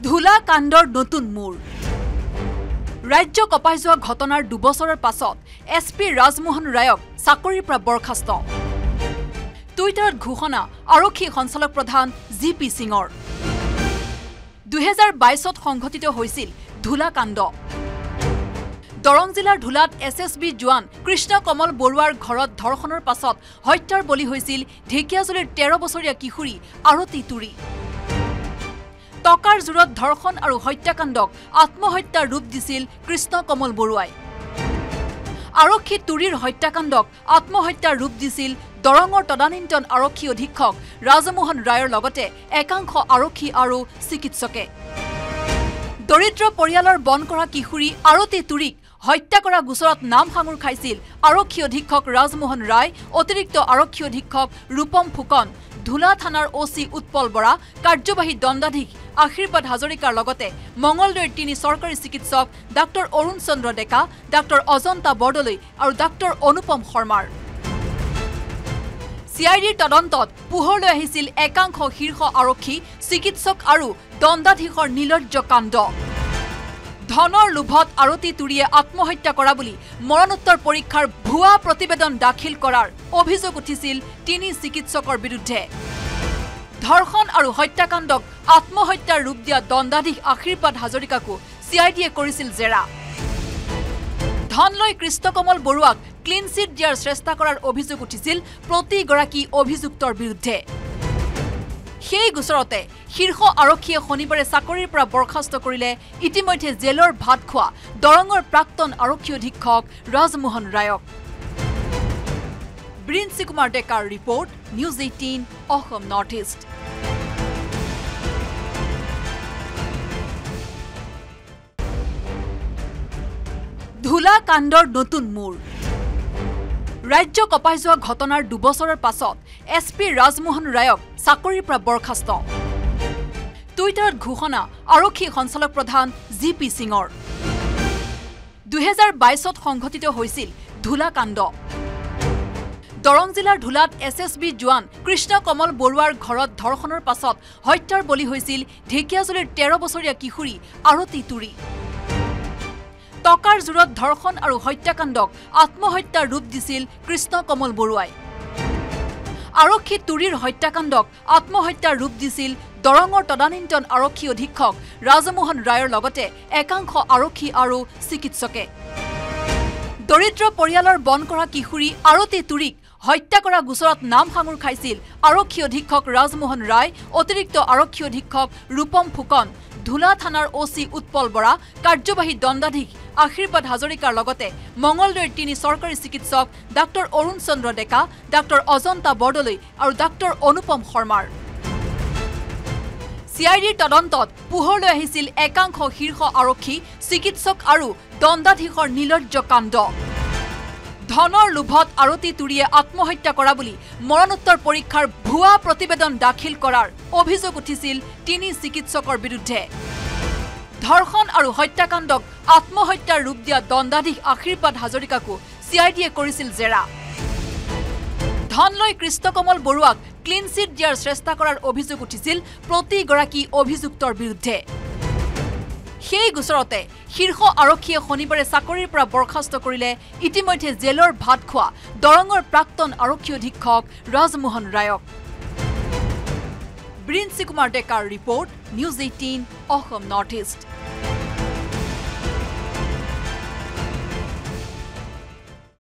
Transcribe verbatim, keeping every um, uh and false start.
ধুলা কাণ্ডৰ নতুন মূৰ ৰাজ্য কপাই যোৱা ঘটনাৰ দুবছৰৰ পাছত এছপি ৰাজমোহন ৰায়ক চাকৰিৰ পৰা বৰখাস্ত টুইটাৰত ঘোষণা আৰক্ষী সঞ্চালক প্ৰধান জি পি সিঙৰ দুই হাজাৰ বাইছত সংঘটিত হৈছিল ধুলা কাণ্ড দৰং জিলাৰ ধুলাত এছ এছ বি জোৱান কৃষ্ণ কমল বৰুৱাৰ ঘৰত ধৰ্ষণৰ পাছত হত্যাৰ বলি হৈছিল ঢেকিয়াজুলিৰ তেৰ বছৰীয়া কিশোৰী আৰতি তুৰী টকাৰ জোৰত ধৰ্ষণ আৰু হত্যাকাণ্ডক আত্মহত্যাৰ ৰূপ দিছিল কৃষ্ণ কমল বৰুৱাই আৰক্ষী তুৰীৰ হত্যাকাণ্ডক আত্মহত্যাৰ ৰূপ দিছিল দৰঙৰ তদানীন্তন আৰক্ষী অধীক্ষক ৰাজমোহন ৰায়ৰ লগতে একাংশ আৰক্ষী আৰু চিকিৎসকে দৰিদ্ৰ পৰিয়ালৰ বন কৰা কিশোৰী আৰতি তুৰীক হত্যা কৰা গোচৰত নাম সাঙুৰ খাইছিল আৰক্ষী অধীক্ষক ৰাজমোহন ৰায় অতিৰিক্ত আৰক্ষী অধীক্ষক ৰূপম ফুকন ধুলা থানাৰ ওসি উৎপল বৰা কাৰ্যবাহী দণ্ডাধীশ আশীৰ্বাদ হাজৰিকাৰ লগতে মঙ্গলদৈৰ তিনি চৰকাৰী চিকিৎসক ডাক্তৰ অৰুণ চন্দ্ৰ ডেকা ডাক্তৰ অজন্তা বৰদলৈ আৰু ডাক্তৰ অনুপম শৰ্মাৰ চিআইডিৰ তদন্তত পোহৰলৈ আহিছিল একাংশ শীৰ্ষ আৰক্ষী চিকিৎসক আৰু দণ্ডাধীশৰ নিলজ্জ কাণ্ড ধনৰ লোভত আৰতি তুৰীয়ে আত্মহত্যা কৰা বুলি মৰণোত্তৰ পৰীক্ষাৰ ভুৱা প্ৰতিবেদন দাখিল কৰাৰ অভিযোগ উঠিছিল তিনি চিকিৎসকৰ বিৰুদ্ধে ধৰ্ষণ আৰু হত্যাকাণ্ডক আত্মহত্যাৰ ৰূপ দিয়া দণ্ডাধীশ আশীৰ্বাদ হাজৰিকাকো চিআইডিয়ে কৰিছিল জেৰা ধন লৈ কৃষ্ণকমল বৰুৱাক ক্লিন চিট দিয়াৰ চেষ্টা কৰাৰ অভিযোগ উঠিছিল প্ৰতিগৰাকী অভিযুক্তৰ বিৰুদ্ধে সেই গোচৰতে শীৰ্ষ আৰক্ষীয়ে শনিবাৰে চাকৰিৰ পৰা বৰখাস্ত কৰিলে ইতিমধ্যে জেলৰ ভাত খোৱা দৰঙৰ প্ৰাক্তন আৰক্ষী অধীক্ষক ৰাজমোহন ৰায়ক ব্ৰিন্সি কুমাৰ ডেকাৰ report News Eighteen Assam North East Dhula কাণ্ডৰ নতুন মূৰ ৰাজ্য কপাই যোৱা ঘটনাৰ দুবছৰৰ পাছত এছপি ৰাজমোহন ৰায়ক চাকৰিৰ পৰা বৰখাস্ত টুইটাৰত ঘোষণা আৰক্ষী সঞ্চালক প্ৰধান জি পি সিঙৰ দুই হাজাৰ বাইছত সংঘটিত হৈছিল ধুলা কাণ্ড দৰং জিলাৰ ধুলাত এছ এছ বি জোৱান কৃষ্ণ কমল বৰুৱাৰ ঘৰত ধৰ্ষণৰ পাছত হত্যাৰ বলি হৈছিল ঢেকিয়াজুলিৰ তেৰ বছৰীয়া কিশোৰী আৰতি তুৰী টকাৰ জোৰত ধৰ্ষণ আৰু হত্যাকাণ্ডক আত্মহত্যাৰ ৰূপ দিছিল কৃষ্ণ কমল বৰুৱাই আৰক্ষী তুৰীৰ হত্যাকাণ্ডক আত্মহত্যাৰ ৰূপ দিছিল দৰঙৰ তদানীন্তন আৰক্ষী অধীক্ষক ৰাজমোহন ৰায়ৰ লগতে একাংশ আৰক্ষী আৰু চিকিৎসকে দৰিদ্ৰ পৰিয়ালৰ বন কৰা কিশোৰী আৰতি তুৰীক হত্যা কৰা গোচৰত নাম সাঙুৰ খাইছিল আৰক্ষী অধীক্ষক ৰাজমোহন ৰায় অতিৰিক্ত আৰক্ষী অধীক্ষক ৰূপম ফুকন ধুলা থানাৰ ওসি উৎপল বৰা কাৰ্যবাহী দণ্ডাধীশ আশীৰ্বাদ হাজৰিকাৰ লগতে মঙ্গলদৈৰ তিনি চৰকাৰী চিকিৎসক ডাক্তৰ অৰুণ চন্দ্ৰ ডেকা ডাক্তৰ অজন্তা বৰদলৈ আৰু ডাক্তৰ অনুপম শৰ্মাৰ চিআইডিৰ তদন্তত পোহৰলৈ আহিছিল একাংশ শীৰ্ষ আৰক্ষী চিকিৎসক আৰু দণ্ডাধীশৰ নিলজ্জ কাণ্ড ধনৰ লোভত আৰতি তুৰীয়ে আত্মহত্যা কৰা বুলি মৰণোত্তৰ পৰীক্ষাৰ ভুৱা প্ৰতিবেদন দাখিল কৰাৰ অভিযোগ উঠিছিল তিনি চিকিৎসকৰ বিৰুদ্ধে ধৰ্ষণ আৰু হত্যাকাণ্ডক আত্মহত্যাৰ ৰূপ দিয়া দণ্ডাধীশ আশীৰ্বাদ হাজৰিকাকো চিআইডিয়ে কৰিছিল জেৰা ধন লৈ কৃষ্ণকমল বৰুৱাক ক্লিন চিট দিয়াৰ চেষ্টা কৰাৰ অভিযোগ উঠিছিল প্ৰতিগৰাকী অভিযুক্তৰ বিৰুদ্ধে সেই গোচৰতে শীৰ্ষ আৰক্ষীয়ে শনিবাৰে চাকৰিৰ পৰা বৰখাস্ত কৰিলে ইতিমধ্যে জেলৰ ভাত খোৱা দৰঙৰ প্ৰাক্তন আৰক্ষী অধীক্ষক ৰাজমোহন ৰায়ক ব্ৰিন্সি কুমাৰ ডেকাৰ report News Eighteen Assam North east